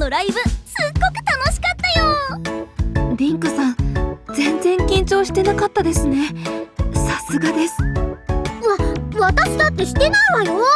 のライブすっごく楽しかったよ。 リンクさん、全然緊張してなかったですね。さすがです。 私だってしてないわよ。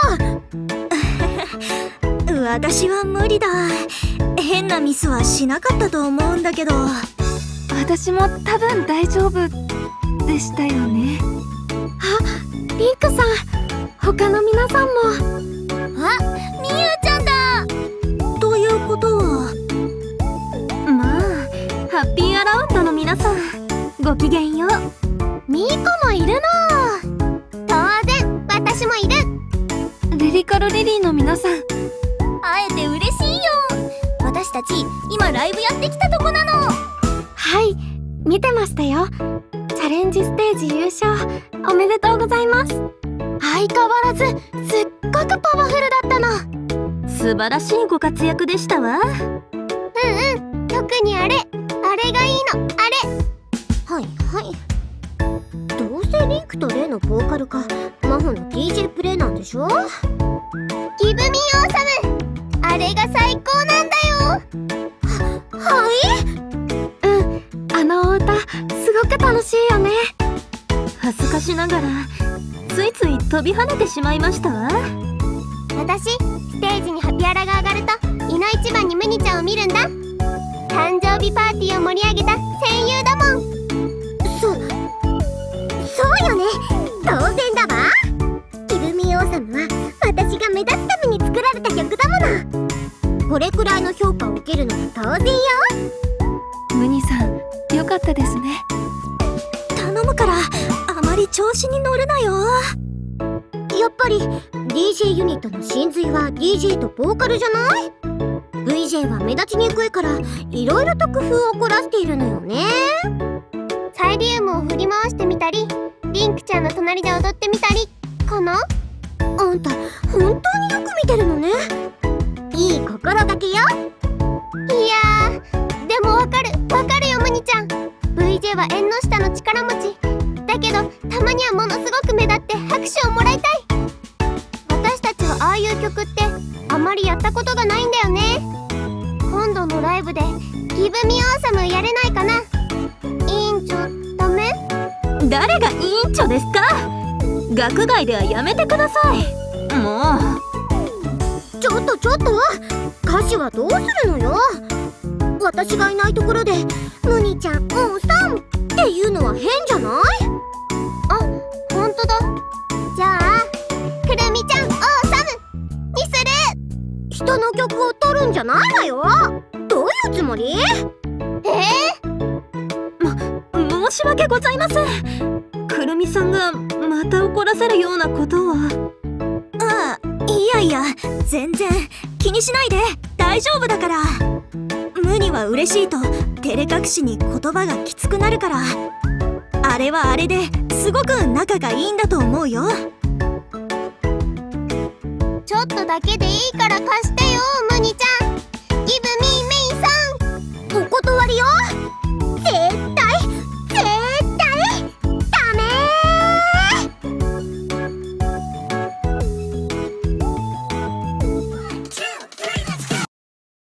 私は無理だ。変なミスはしなかったと思うんだけど。 私も多分大丈夫でしたよね。 あ、リンクさん、他の皆さんも。 あ、みゆちゃんだ。ということは、 まあハッピーアラウンドの皆さん、ごきげんよう。 ミーコもいるの。 当然私もいる。 リリカルリリーの皆さん、 会えて嬉しいよ。私たち今ライブやってきたとこなの。 はい、見てましたよ。チャレンジステージ優勝おめでとうございます。相変わらずすっごくパワフルだったの。 素晴らしいご活躍でしたわ。 特にあれがいいの。 はいはい。どうせリンクとレイのボーカルかマホの DJ プレイなんでしょ。ギブミーオーサム、あれが最高なんだよ。はい。 あのお歌すごく楽しいよね。 恥ずかしながらついつい飛び跳ねてしまいましたわ。 私ステージにハピアラが上がるといの一番にムニちゃんを見るんだ。誕生日パーティーを盛り上げた戦友だもん。そうよね、当然だわ。ギブミーオーサムは私が目立つために作られた曲だもの。これくらいの評価を受けるのは当然よ。 ムニさん、よかったですね。 頼むからあまり調子に乗るなよ。やっぱり DJ ユニットの真髄は DJ とボーカルじゃない？ VJ は目立ちにくいからいろいろと工夫を凝らしているのよね。サイリウムを振り回してみたり、リンクちゃんの隣で踊ってみたりかな。あんた本当によく見てるのね。いい心がけよ。いやー、でもわかるよムニちゃん。 VJ は縁の下の力持ちだけど、たまにはものすごく目立って拍手をもらいたい。私たちはああいう曲ってあまりやったことがないんだよね。今度のライブでギブミーオーサムやれないかな。委員長ダメ？ 誰が委員長ですか？学外ではやめてください。もうちょっと歌詞はどうするのよ。私がいないところでムニちゃんおーさんっていうのは変じゃない？あ、ほんとだ。じゃあくるみちゃんオーサムにする。人の曲を取るんじゃないわよ。どういうつもり？ 申し訳ございません。くるみさんがまた怒らせるようなことは。 ああ、いや全然気にしないで、大丈夫だから。ムニは嬉しいと照れ隠しに言葉がきつくなるから、あれはあれですごく仲がいいんだと思うよ。ちょっとだけでいいから貸してよムニちゃん。ギブミ